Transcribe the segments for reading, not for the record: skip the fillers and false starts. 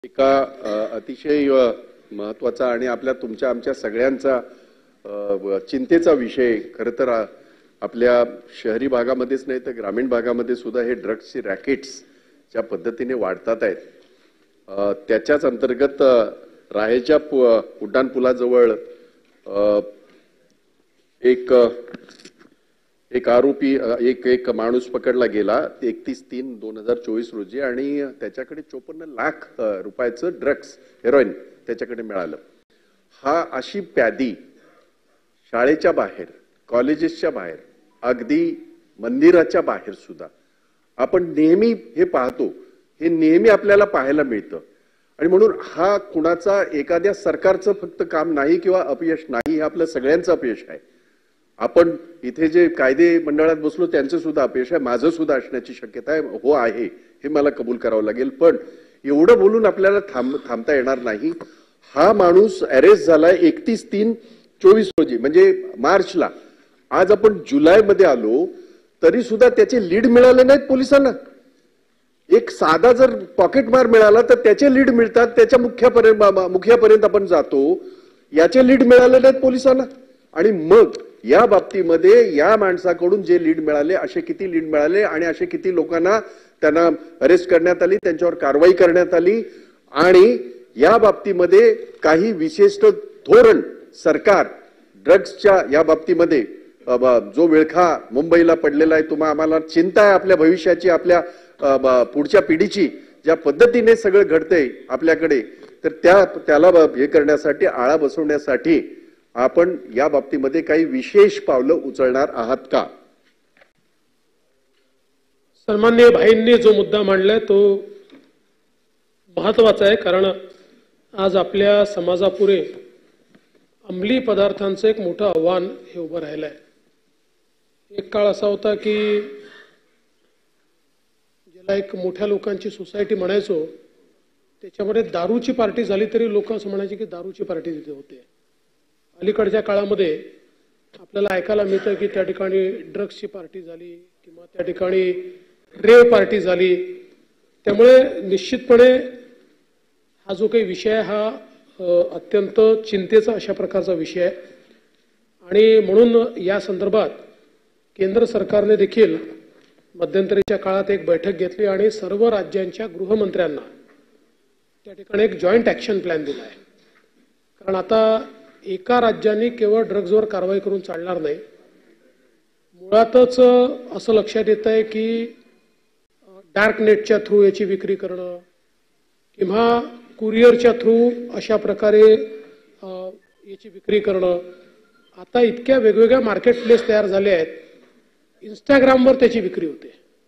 एका अतिशय महत्त्वाचा आणि तुमच्या आमच्या सगळ्यांचा चिंतेचा विषय खरं तर आपल्या शहरी भागामध्येच नाही तर ग्रामीण भागामध्ये सुद्धा हे ड्रग्सचे रॅकेट्स ज्या पद्धतीने वाढतात आहेत त्याच्याच अंतर्गत राहेच्या उड्डाणपुलाजवळ एक आरोपी एक माणूस पकडला गेला 31/3/2024 रोजी आणि त्याच्याकडे 54 लाख रुपयाचं ड्रग्स हेरोईन त्याच्याकडे मिळालं। हा अशी प्यादी शाळेच्या बाहेर कॉलेजेसच्या बाहेर अगदी मंदिराच्या बाहेर सुद्धा आपण नेहमी हे पाहतो, हे नेहमी आपल्याला पाहायला मिळतं आणि म्हणून हा कुणाचा एखाद्या सरकारचं फक्त काम नाही किंवा अपयश नाही, हे आपलं सगळ्यांचं अपयश आहे। आपण इथे जे कायदे मंडळात बसलो त्यांचं सुद्धा अपयश आहे, माझं सुद्धा असण्याची शक्यता आहे, हे मला कबूल करावं लागेल। पण एवढं बोलून आपल्याला थांबता येणार नाही। हा माणूस अरेस्ट झाला 31/3/24 रोजी म्हणजे मार्चला। आज आपण जुलैमध्ये आलो तरी सुद्धा त्याचे लीड मिळाले नाहीत पोलिसांना। एक साधा जर पॉकेट मार मिळाला तर त्याचे लीड मिळतात, त्याच्या मुख्यापर्यंत आपण जातो, याचे लीड मिळाले नाहीत पोलिसांना। आणि मग या बाबतीमध्ये या माणसाकडून जे लीड मिळाले, असे किती लीड मिळाले आणि असे किती लोकांना त्यांना अरेस्ट करण्यात आली, त्यांच्यावर कारवाई करण्यात आली आणि या बाबतीमध्ये काही विशिष्ट धोरण सरकार ड्रग्सच्या या बाबतीमध्ये जो विळखा मुंबईला पडलेला आहे, आम्हाला चिंता आहे आपल्या भविष्याची, आपल्या पुढच्या पिढीची, ज्या पद्धतीने सगळं घडतंय आपल्याकडे, तर त्याला हे करण्यासाठी आळा बसवण्यासाठी आपण या बाबतीमध्ये काही विशेष पावलं उचलणार आहात का? सन्माननीय भाईंनी जो मुद्दा मांडलाय तो महत्वाचा आहे, कारण आज आपल्या समाजापुढे अंमली पदार्थांचं एक मोठं आव्हान हे उभं राहिलं आहे। एक काळ असा होता की ज्याला एक मोठ्या लोकांची सोसायटी म्हणायचो, त्याच्यामध्ये दारूची पार्टी झाली तरी लोक असं म्हणायचे की दारूची पार्टी तिथे होते। अलीकडच्या काळामध्ये आपल्याला ऐकायला मिळतं की त्या ठिकाणी ड्रग्सची पार्टी झाली किंवा त्या ठिकाणी रेव पार्टी झाली। त्यामुळे निश्चितपणे हा जो काही विषय आहे हा अत्यंत चिंतेचा अशा प्रकारचा विषय आहे आणि म्हणून या संदर्भात केंद्र सरकारने देखील मध्यंतरीच्या काळात एक बैठक घेतली आणि सर्व राज्यांच्या गृहमंत्र्यांना त्या ठिकाणी एक जॉईंट ॲक्शन प्लॅन दिला आहे। कारण आता एका राज्याने केवळ ड्रग्जवर कारवाई करून चालणार नाही। मुळातच असं लक्षात येत आहे की डार्क नेटच्या थ्रू याची विक्री करणं किंवा कुरिअरच्या थ्रू अशा प्रकारे याची विक्री करणं, आता इतक्या वेगवेगळ्या मार्केट प्लेस तयार झाले आहेत। इंस्टाग्रामवर त्याची विक्री होते,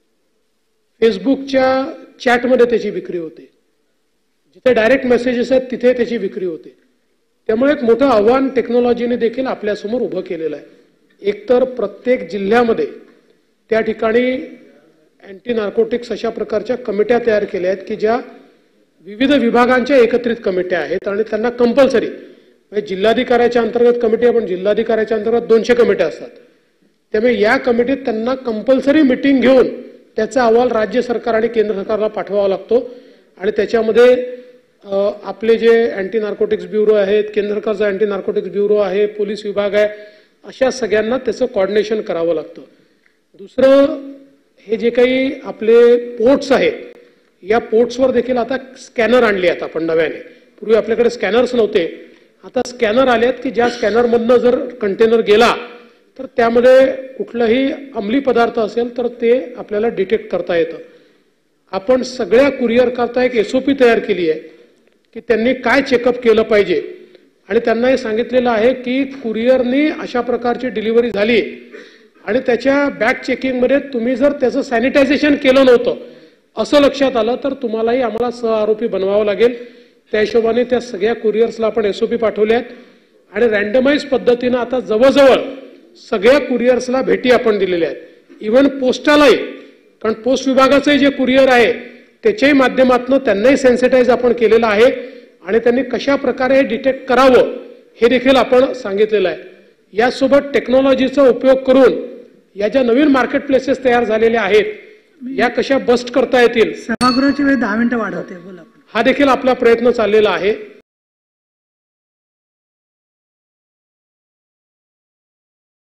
फेसबुकच्या चॅटमध्ये त्याची विक्री होते, जिथे डायरेक्ट मेसेजेस आहेत तिथे त्याची विक्री होते। त्यामुळे एक मोठं आव्हान टेक्नॉलॉजीने देखील आपल्यासमोर उभं केलेलं आहे। एकतर प्रत्येक जिल्ह्यामध्ये त्या ठिकाणी अँटी नार्कोटिक्स अशा प्रकारच्या कमिट्या तयार केल्या आहेत की ज्या विविध विभागांच्या एकत्रित कमिट्या आहेत आणि त्यांना कंपल्सरी म्हणजे जिल्हाधिकाऱ्याच्या अंतर्गत कमिटी, आपण जिल्हाधिकाऱ्याच्या अंतर्गत 200 कमिट्या असतात, त्यामुळे या कमिटीत त्यांना कंपल्सरी मीटिंग घेऊन त्याचा अहवाल राज्य सरकार आणि केंद्र सरकारला पाठवावा लागतो आणि त्याच्यामध्ये आपले जे अँटी नार्कोटिक्स ब्युरो आहेत, केंद्र सरकारचा अँटी नार्कोटिक्स ब्युरो आहे, पोलीस विभाग आहे, अशा सगळ्यांना त्याचं कोऑर्डिनेशन करावं लागतं। दुसरं, हे जे काही आपले पोर्ट्स आहेत या पोर्ट्सवर देखील आता स्कॅनर आणले आहेत आपण नव्याने। पूर्वी आपल्याकडे स्कॅनर्स नव्हते, आता स्कॅनर आले आहेत की ज्या स्कॅनरमधनं जर कंटेनर गेला तर त्यामध्ये कुठलाही अंमली पदार्थ असेल तर ते आपल्याला डिटेक्ट करता येतं। आपण सगळ्या कुरिअर करता एक SOP तयार केली आहे की त्यांनी काय चेकअप केलं पाहिजे आणि त्यांना हे सांगितलेलं आहे की कुरिअरनी अशा प्रकारची डिलिव्हरी झाली आणि त्याच्या बॅक चेकिंगमध्ये तुम्ही जर त्याचं सॅनिटायझेशन केलं नव्हतं असं लक्षात आलं तर तुम्हालाही आम्हाला सहआरोपी बनवावं लागेल। त्या हिशोबाने त्या सगळ्या कुरिअर्सला आपण SOP पाठवले आहेत आणि रँडमाइज पद्धतीनं आता जवळजवळ सगळ्या कुरिअर्सला भेटी आपण दिलेल्या आहेत, इव्हन पोस्टालाही, कारण पोस्ट विभागाचंही जे कुरिअर आहे त्याच्याही माध्यमातून त्यांनाही सेन्सिटाईज आपण केलेलं आहे आणि त्यांनी कशा प्रकारे हे डिटेक्ट करावं हे देखील आपण सांगितलेलं आहे। यासोबत टेक्नॉलॉजीचा उपयोग करून या ज्या नवीन मार्केट प्लेसेस तयार झालेल्या आहेत या कशा बस्ट करता येतील। सभागृहाची वेळ 10 मिनिटं वाढवते, बोला। हा देखील आपला प्रयत्न चाललेला आहे.